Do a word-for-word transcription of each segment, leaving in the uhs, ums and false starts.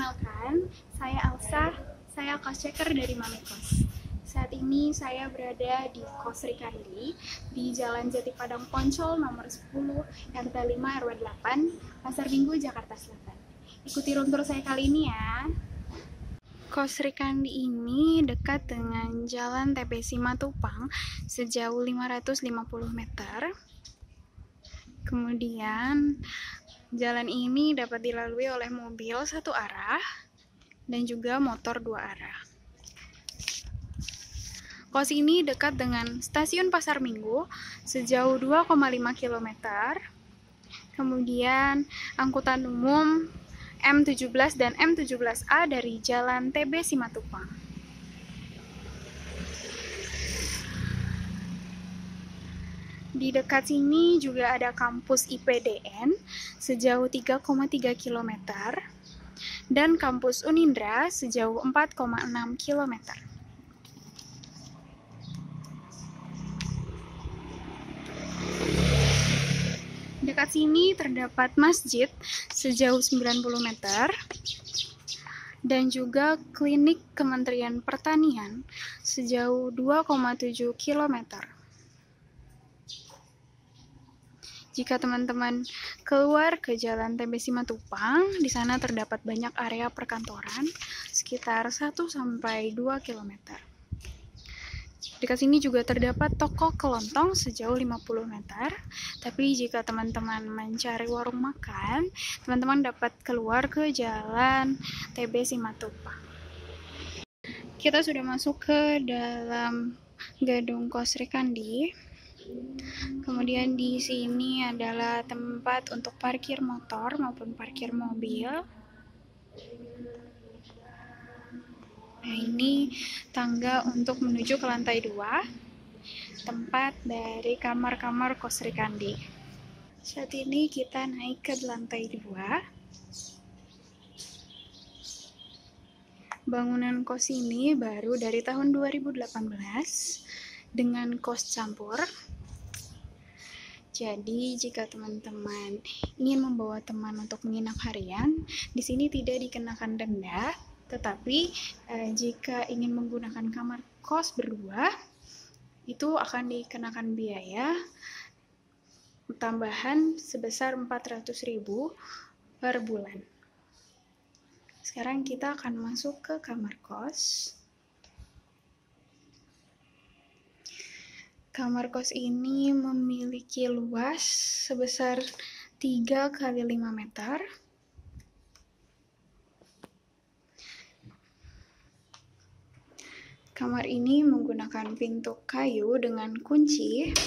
Perkenalkan, saya Elsa, saya kos checker dari Mami Kos. Saat ini saya berada di Kos Rikandi di Jalan Jati Padang Poncol nomor sepuluh R T lima R W delapan, Pasar Minggu, Jakarta Selatan. Ikuti room tour saya kali ini ya. Kos Rikandi ini dekat dengan Jalan T B Simatupang sejauh lima ratus lima puluh meter. Kemudian jalan ini dapat dilalui oleh mobil satu arah dan juga motor dua arah. Kos ini dekat dengan stasiun Pasar Minggu sejauh dua koma lima kilometer. Kemudian angkutan umum M tujuh belas dan M tujuh belas A dari Jalan T B Simatupang. Di dekat sini juga ada kampus I P D N sejauh tiga koma tiga kilometer dan kampus Unindra sejauh empat koma enam kilometer. Dekat sini terdapat masjid sejauh sembilan puluh meter dan juga klinik Kementerian Pertanian sejauh dua koma tujuh kilometer. Jika teman-teman keluar ke Jalan T B Simatupang, di sana terdapat banyak area perkantoran sekitar satu sampai dua kilometer. Dekat sini juga terdapat toko kelontong sejauh lima puluh meter. Tapi jika teman-teman mencari warung makan, teman-teman dapat keluar ke Jalan T B Simatupang. Kita sudah masuk ke dalam gedung Kos Rikandi. Kemudian di sini adalah tempat untuk parkir motor maupun parkir mobil. Nah, ini tangga untuk menuju ke lantai dua, tempat dari kamar-kamar Kos Rikandi. Saat ini kita naik ke lantai dua. Bangunan kos ini baru dari tahun dua ribu delapan belas dengan kos campur. Jadi jika teman-teman ingin membawa teman untuk menginap harian, di sini tidak dikenakan denda, tetapi eh, jika ingin menggunakan kamar kos berdua, itu akan dikenakan biaya tambahan sebesar empat ratus ribu per bulan. Sekarang kita akan masuk ke kamar kos. Kamar kos ini memiliki luas sebesar tiga kali lima meter. Kamar ini menggunakan pintu kayu dengan kunci.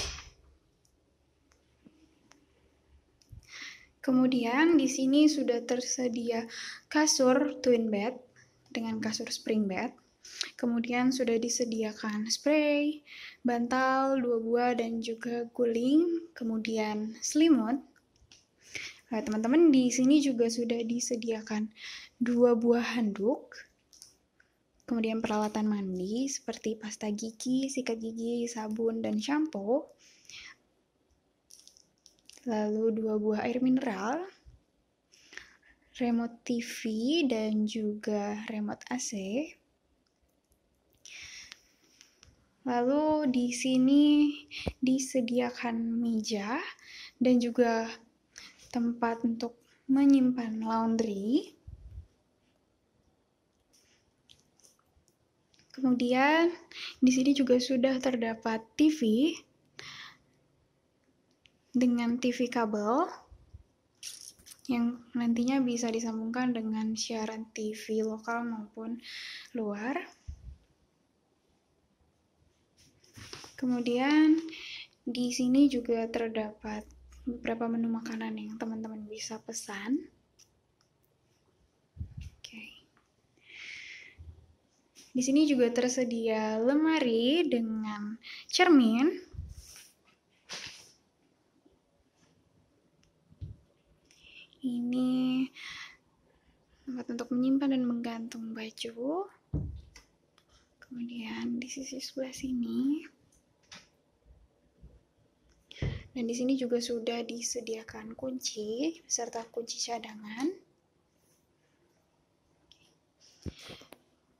Kemudian di sini sudah tersedia kasur twin bed dengan kasur spring bed. Kemudian sudah disediakan spray, bantal dua buah dan juga guling, kemudian selimut. Nah, teman-teman di sini juga sudah disediakan dua buah handuk. Kemudian peralatan mandi seperti pasta gigi, sikat gigi, sabun dan shampoo. Lalu dua buah air mineral, remote T V dan juga remote A C. Lalu di sini disediakan meja dan juga tempat untuk menyimpan laundry. Kemudian di sini juga sudah terdapat T V dengan T V kabel yang nantinya bisa disambungkan dengan siaran T V lokal maupun luar. Kemudian di sini juga terdapat beberapa menu makanan yang teman-teman bisa pesan. Oke. Di sini juga tersedia lemari dengan cermin. Ini tempat untuk menyimpan dan menggantung baju. Kemudian di sisi sebelah sini. Dan di sini juga sudah disediakan kunci beserta kunci cadangan.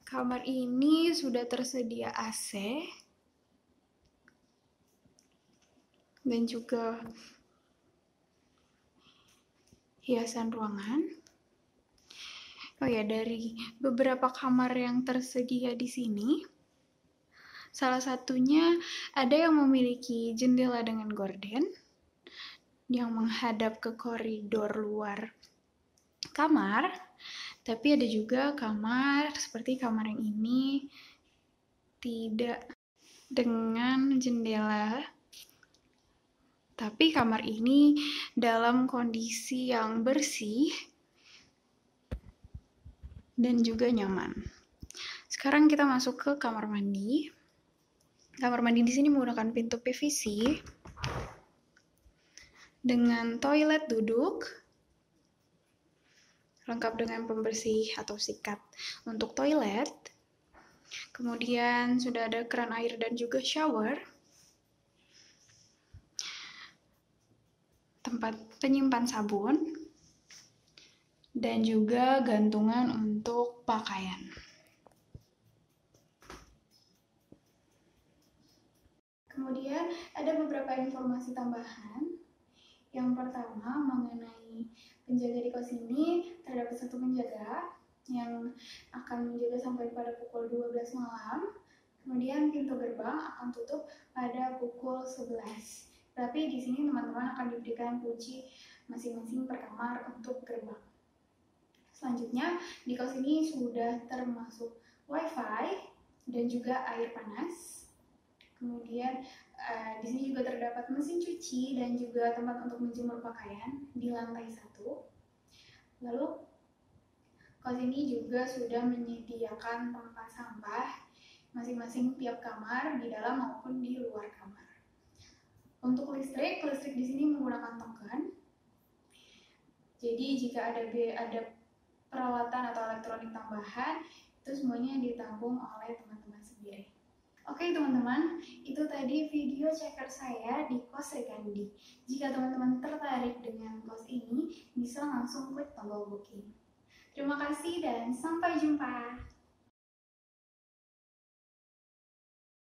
Kamar ini sudah tersedia A C dan juga hiasan ruangan. Oh ya, dari beberapa kamar yang tersedia di sini, salah satunya ada yang memiliki jendela dengan gorden yang menghadap ke koridor luar kamar, tapi ada juga kamar seperti kamar yang ini tidak dengan jendela, tapi kamar ini dalam kondisi yang bersih dan juga nyaman. Sekarang kita masuk ke kamar mandi. Kamar mandi di sini menggunakan pintu P V C dengan toilet duduk, lengkap dengan pembersih atau sikat untuk toilet. Kemudian sudah ada keran air dan juga shower, tempat penyimpan sabun, dan juga gantungan untuk pakaian. Kemudian ada beberapa informasi tambahan. Yang pertama mengenai penjaga di kos ini, terdapat satu penjaga yang akan menjaga sampai pada pukul dua belas malam. Kemudian pintu gerbang akan tutup pada pukul sebelas. Tapi di sini teman-teman akan diberikan kunci masing-masing per kamar untuk gerbang. Selanjutnya, di kos ini sudah termasuk wifi dan juga air panas. Kemudian uh, di sini juga terdapat mesin cuci dan juga tempat untuk menjemur pakaian di lantai satu. Lalu kos ini juga sudah menyediakan tempat sampah masing-masing tiap kamar di dalam maupun di luar kamar. Untuk listrik, listrik di sini menggunakan token. Jadi jika ada ada peralatan atau elektronik tambahan, itu semuanya ditanggung oleh teman-teman sendiri. Oke teman-teman, itu tadi video checker saya di kos Srikandi. Jika teman-teman tertarik dengan kos ini, bisa langsung klik tombol booking. Terima kasih dan sampai jumpa.